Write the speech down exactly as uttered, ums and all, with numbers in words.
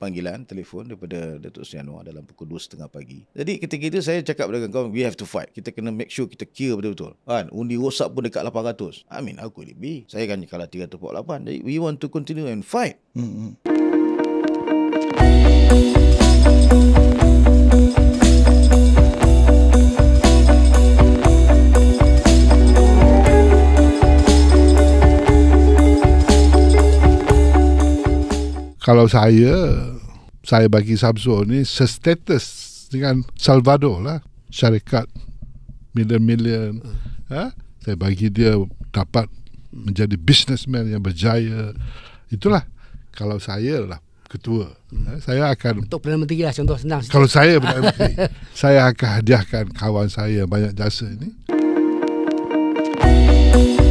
panggilan telefon daripada Datuk Seri Anwar dalam pukul dua tiga puluh pagi. Jadi ketika itu saya cakap dengan kawan, we have to fight. Kita kena make sure kita kira betul-betul. Kan, undi rosak pun dekat lapan ratus. I mean, how could it be? Saya kan kalah tiga ratus empat puluh lapan. Jadi we want to continue and fight. Hmm. Kalau saya, saya bagi Samsul ni sestatus dengan Salvador lah. Syarikat million-million. Hmm. Ha? Saya bagi dia dapat menjadi businessman yang berjaya. Itulah kalau saya lah ketua. Hmm. Ha? Saya akan... Untuk Perdana Menteri lah contoh senang. Kalau saya Perdana Menteri, saya akan hadiahkan kawan saya yang banyak jasa ini.